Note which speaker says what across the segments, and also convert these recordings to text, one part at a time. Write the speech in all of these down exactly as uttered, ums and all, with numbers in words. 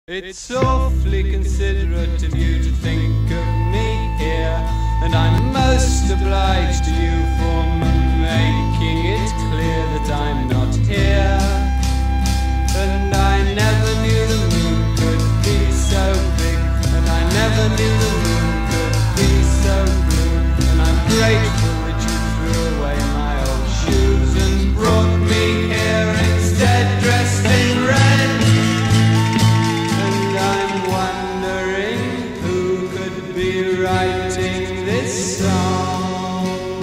Speaker 1: It's awfully considerate of you to think of me here, and I'm most obliged to you for making it clear that I'm not here. And I never knew the moon could be so big, and I never knew the moon could be so blue, and I'm grateful that you threw away my old shoes and brought me here instead dressed in red. Writing this song,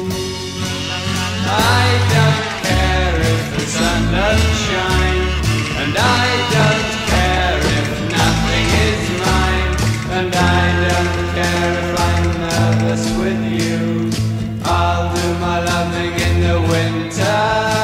Speaker 1: I don't care if the sun doesn't shine, and I don't care if nothing is mine, and I don't care if I'm nervous with you. I'll do my loving in the winter.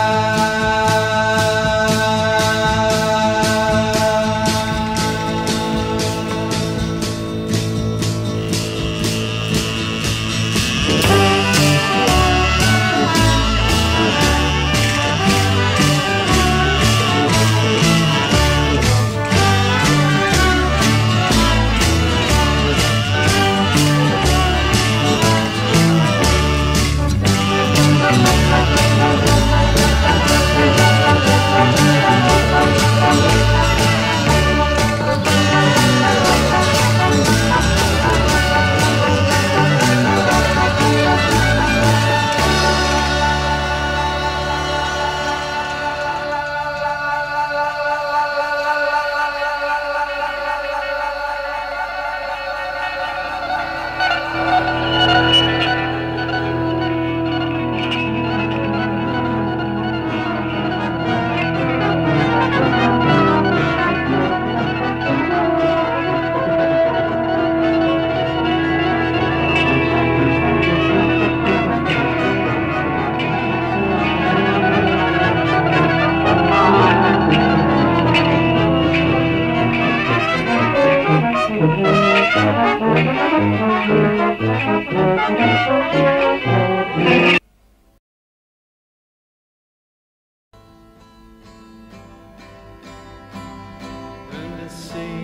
Speaker 1: And the sea